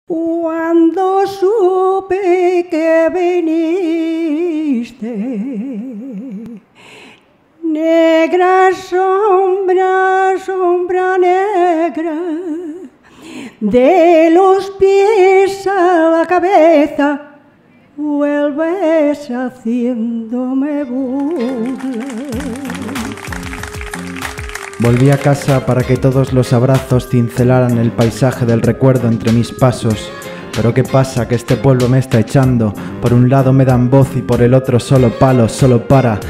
Cuando supe que viniste, negra sombra, sombra negra, de los pies a la cabeza, vuelves haciéndome burla. Volví a casa para que todos los abrazos cincelaran el paisaje del recuerdo entre mis pasos. Pero qué pasa, que este pueblo me está echando. Por un lado me dan voz y por el otro solo palos, solo para.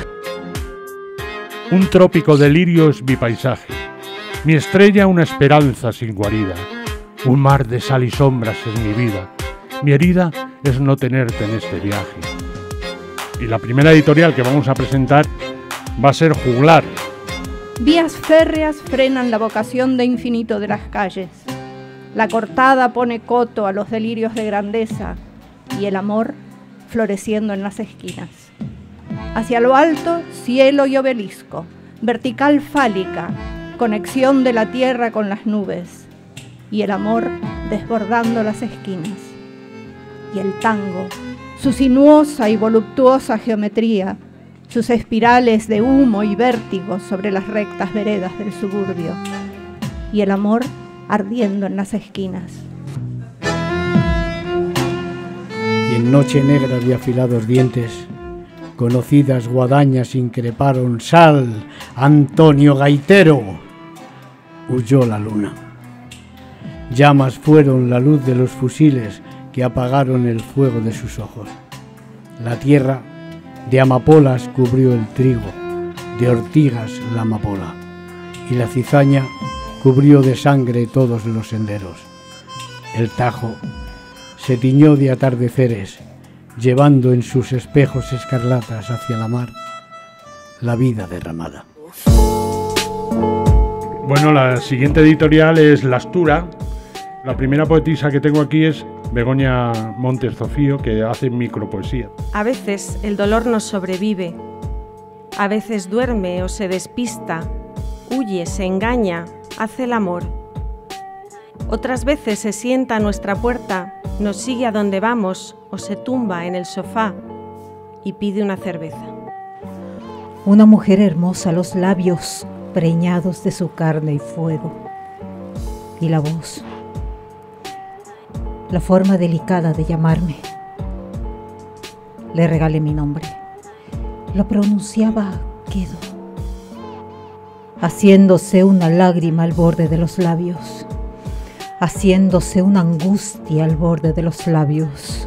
Un trópico delirio es mi paisaje, mi estrella una esperanza sin guarida. Un mar de sal y sombras es mi vida, mi herida es no tenerte en este viaje. Y la primera editorial que vamos a presentar va a ser Juglar. Vías férreas frenan la vocación de infinito de las calles. La cortada pone coto a los delirios de grandeza y el amor floreciendo en las esquinas. Hacia lo alto, cielo y obelisco, vertical fálica, conexión de la tierra con las nubes y el amor desbordando las esquinas. Y el tango, su sinuosa y voluptuosa geometría, sus espirales de humo y vértigo sobre las rectas veredas del suburbio, y el amor ardiendo en las esquinas. Y en noche negra de afilados dientes, conocidas guadañas increparon: ¡sal, Antonio Gaitero! Huyó la luna. Llamas fueron la luz de los fusiles que apagaron el fuego de sus ojos. La tierra de amapolas cubrió el trigo, de ortigas la amapola, y la cizaña cubrió de sangre todos los senderos. El Tajo se tiñó de atardeceres, llevando en sus espejos escarlatas hacia la mar la vida derramada. Bueno, la siguiente editorial es La Astura. La primera poetisa que tengo aquí es Begoña Montes Zofío, que hace micropoesía. A veces el dolor nos sobrevive, a veces duerme o se despista, huye, se engaña, hace el amor. Otras veces se sienta a nuestra puerta, nos sigue a donde vamos o se tumba en el sofá y pide una cerveza. Una mujer hermosa, los labios preñados de su carne y fuego, y la voz, la forma delicada de llamarme. Le regalé mi nombre. Lo pronunciaba quedo, haciéndose una lágrima al borde de los labios, haciéndose una angustia al borde de los labios.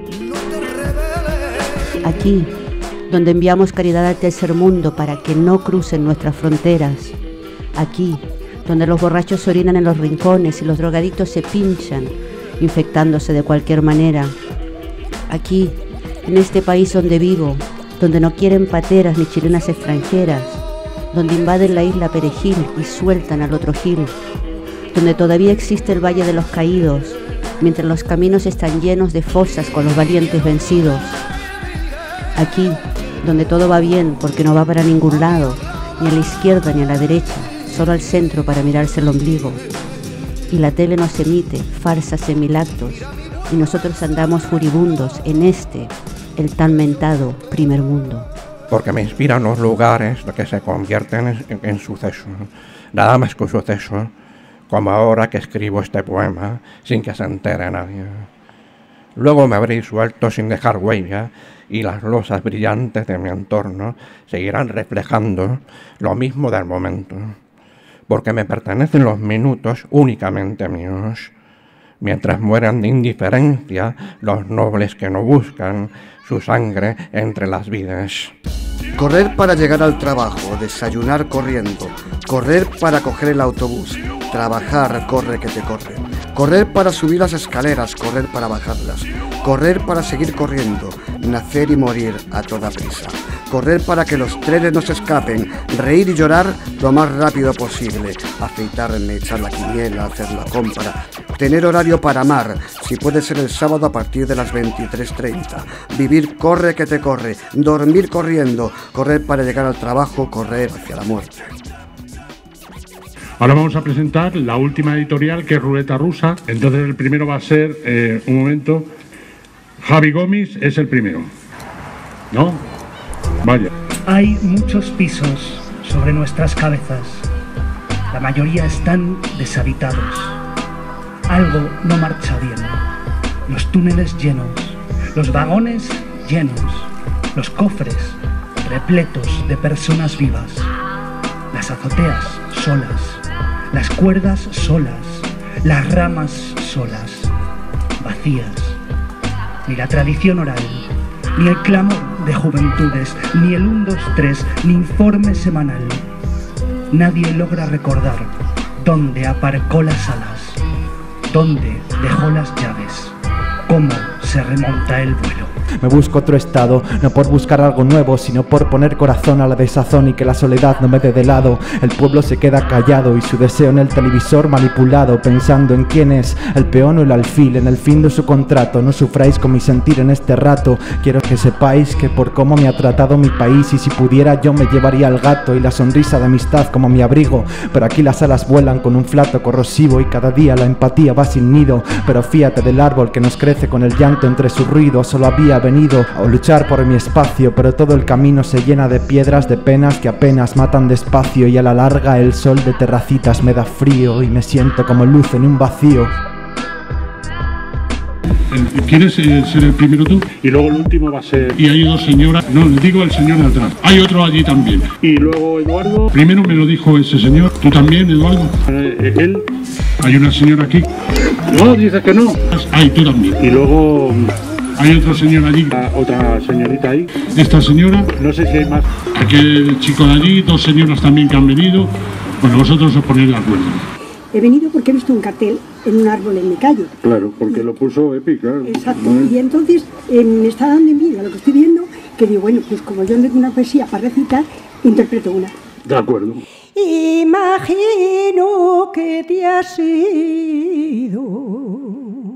Aquí, donde enviamos caridad al tercer mundo para que no crucen nuestras fronteras. Aquí, donde los borrachos orinan en los rincones y los drogadictos se pinchan, infectándose de cualquier manera. Aquí, en este país donde vivo, donde no quieren pateras ni chilenas extranjeras, donde invaden la isla Perejil y sueltan al otro Gil, donde todavía existe el Valle de los Caídos, mientras los caminos están llenos de fosas con los valientes vencidos. Aquí, donde todo va bien porque no va para ningún lado, ni a la izquierda ni a la derecha, solo al centro para mirarse el ombligo. Y la tele nos emite farsas en mil actos, y nosotros andamos furibundos en el tan mentado primer mundo. Porque me inspiran los lugares que se convierten en sucesos, nada más que sucesos, como ahora que escribo este poema sin que se entere nadie. Luego me habré disuelto sin dejar huella y las losas brillantes de mi entorno seguirán reflejando lo mismo del momento, porque me pertenecen los minutos únicamente míos, mientras mueran de indiferencia los nobles que no buscan su sangre entre las vidas. Correr para llegar al trabajo, desayunar corriendo, correr para coger el autobús, trabajar, corre que te corre, correr para subir las escaleras, correr para bajarlas, correr para seguir corriendo, nacer y morir a toda prisa, correr para que los trenes no se escapen, reír y llorar lo más rápido posible, afeitarme, echar la quiniela, hacer la compra, tener horario para amar, si puede ser el sábado a partir de las 23:30, vivir corre que te corre, dormir corriendo, correr para llegar al trabajo, correr hacia la muerte. Ahora vamos a presentar la última editorial, que es Ruleta Rusa. Entonces el primero va a ser, un momento, Javi Gómez es el primero, ¿no? Vaya. Hay muchos pisos sobre nuestras cabezas. La mayoría están deshabitados. Algo no marcha bien. Los túneles llenos, los vagones llenos, los cofres repletos de personas vivas, las azoteas solas, las cuerdas solas, las ramas solas, vacías. Ni la tradición oral, ni el clamor de juventudes, ni el 1, 2, 3, ni informe semanal. Nadie logra recordar dónde aparcó las alas, dónde dejó las llaves, cómo se remonta el vuelo. Me busco otro estado, no por buscar algo nuevo, sino por poner corazón a la desazón y que la soledad no me dé de lado. El pueblo se queda callado y su deseo en el televisor manipulado, pensando en quién es el peón o el alfil, en el fin de su contrato. No sufráis con mi sentir en este rato. Quiero que sepáis que por cómo me ha tratado mi país, y si pudiera yo me llevaría al gato y la sonrisa de amistad como mi abrigo. Pero aquí las alas vuelan con un flato corrosivo y cada día la empatía va sin nido. Pero fíate del árbol que nos crece con el llanto entre su ruido. Solo había venido a luchar por mi espacio, pero todo el camino se llena de piedras, de penas que apenas matan despacio, y a la larga el sol de terracitas me da frío y me siento como luz en un vacío. ¿Quieres ser el primero tú? Y luego el último va a ser... Y hay dos señoras... No, les digo el señor de atrás. Hay otro allí también. Y luego Eduardo... Primero me lo dijo ese señor. ¿Tú también, Eduardo? Él... Hay una señora aquí. No, dices que no. Ay, tú también. Y luego... Hay otro señor allí, otra señorita ahí. Esta señora, no sé si hay más. Aquel chico de allí, dos señoras también que han venido. Bueno, vosotros os ponéis de acuerdo. He venido porque he visto un cartel en un árbol en mi calle. Claro, porque lo puso Epi, claro. Exacto, y entonces me está dando envidia lo que estoy viendo, que digo, bueno, pues como yo no tengo una poesía para recitar, interpreto una. De acuerdo. Imagino que te has ido,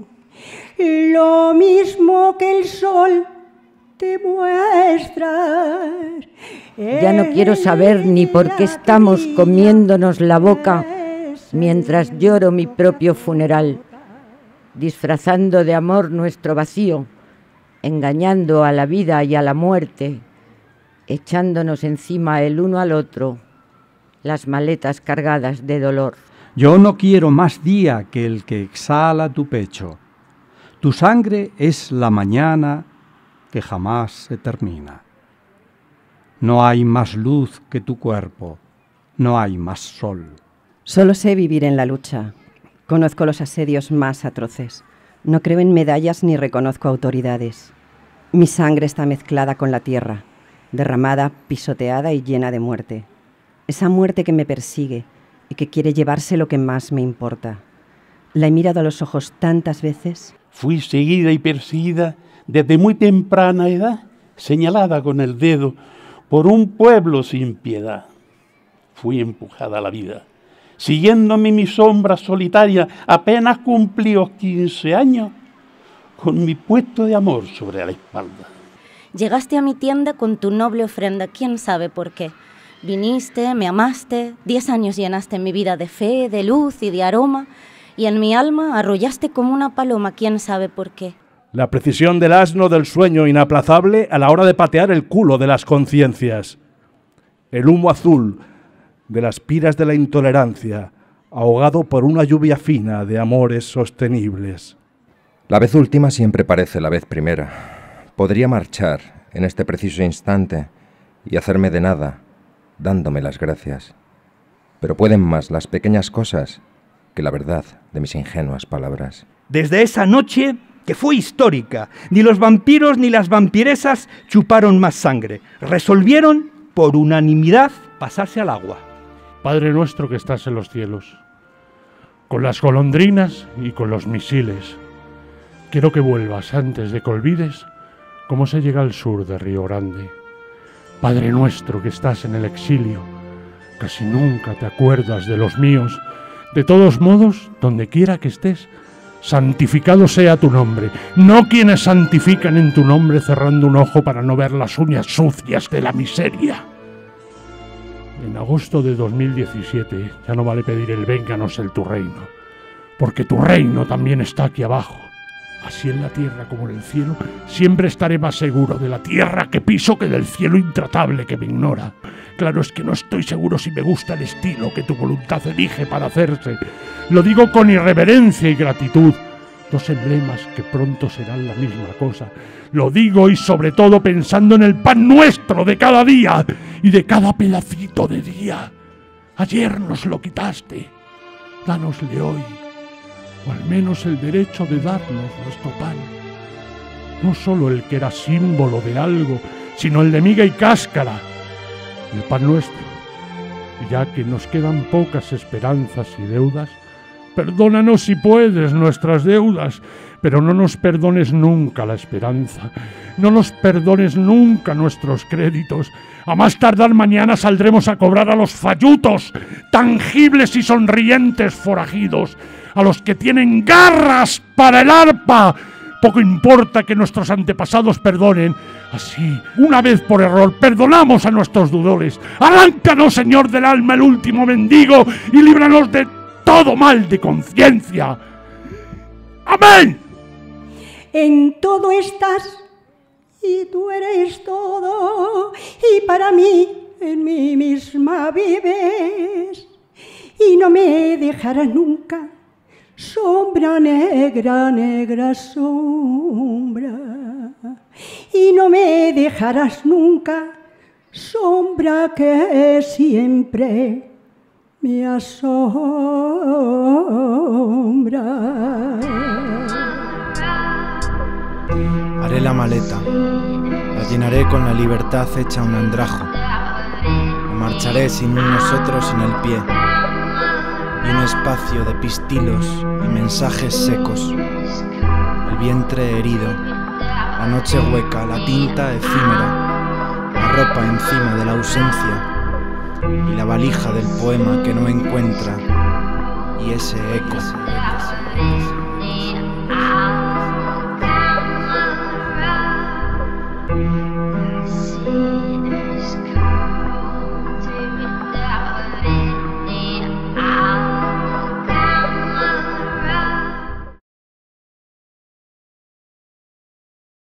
lo mismo que el sol te muestra. Ya no quiero saber ni por qué estamos comiéndonos la boca mientras lloro mi propio funeral, disfrazando de amor nuestro vacío, engañando a la vida y a la muerte, echándonos encima el uno al otro las maletas cargadas de dolor. Yo no quiero más día que el que exhala tu pecho. Tu sangre es la mañana que jamás se termina. No hay más luz que tu cuerpo, no hay más sol. Solo sé vivir en la lucha. Conozco los asedios más atroces. No creo en medallas ni reconozco autoridades. Mi sangre está mezclada con la tierra, derramada, pisoteada y llena de muerte. Esa muerte que me persigue y que quiere llevarse lo que más me importa. La he mirado a los ojos tantas veces. Fui seguida y perseguida desde muy temprana edad, señalada con el dedo por un pueblo sin piedad. Fui empujada a la vida, siguiéndome mi sombra solitaria, apenas cumplí los 15 años, con mi puesto de amor sobre la espalda. Llegaste a mi tienda con tu noble ofrenda, quién sabe por qué. Viniste, me amaste, 10 años llenaste mi vida de fe, de luz y de aroma, y en mi alma arrollaste como una paloma, quién sabe por qué. La precisión del asno del sueño inaplazable a la hora de patear el culo de las conciencias. El humo azul de las piras de la intolerancia, ahogado por una lluvia fina de amores sostenibles. La vez última siempre parece la vez primera. Podría marchar en este preciso instante y hacerme de nada, dándome las gracias. Pero pueden más las pequeñas cosas que la verdad de mis ingenuas palabras. Desde esa noche, que fue histórica, ni los vampiros ni las vampiresas chuparon más sangre. Resolvieron, por unanimidad, pasarse al agua. Padre nuestro que estás en los cielos, con las golondrinas y con los misiles, quiero que vuelvas antes de que olvides cómo se llega al sur de Río Grande. Padre nuestro que estás en el exilio, casi nunca te acuerdas de los míos. De todos modos, donde quiera que estés, santificado sea tu nombre, no quienes santifican en tu nombre cerrando un ojo para no ver las uñas sucias de la miseria. En agosto de 2017 ya no vale pedir el vénganos el tu reino, porque tu reino también está aquí abajo. Así en la tierra como en el cielo, siempre estaré más seguro de la tierra que piso que del cielo intratable que me ignora. Claro es que no estoy seguro si me gusta el estilo que tu voluntad elige para hacerse. Lo digo con irreverencia y gratitud, dos emblemas que pronto serán la misma cosa. Lo digo y sobre todo pensando en el pan nuestro de cada día y de cada pedacito de día. Ayer nos lo quitaste, dánosle hoy, o al menos el derecho de darnos nuestro pan. No solo el que era símbolo de algo, sino el de miga y cáscara, el pan nuestro. Y ya que nos quedan pocas esperanzas y deudas, perdónanos si puedes nuestras deudas, pero no nos perdones nunca la esperanza, no nos perdones nunca nuestros créditos. A más tardar mañana saldremos a cobrar a los fallutos, tangibles y sonrientes forajidos, a los que tienen garras para el arpa. Poco importa que nuestros antepasados perdonen. Así, una vez por error, perdonamos a nuestros dudores. Arráncanos, Señor del alma, el último mendigo, y líbranos de todo mal de conciencia. ¡Amén! En todo estás y tú eres todo, y para mí en mí misma vives, y no me dejarás nunca, sombra negra, negra sombra, y no me dejarás nunca, sombra que siempre me asombra. Haré la maleta, la llenaré con la libertad hecha un andrajo, y marcharé sin un nosotros en el pie, y un espacio de pistilos y mensajes secos, el vientre herido, la noche hueca, la tinta efímera, la ropa encima de la ausencia, y la valija del poema que no encuentra, y ese eco.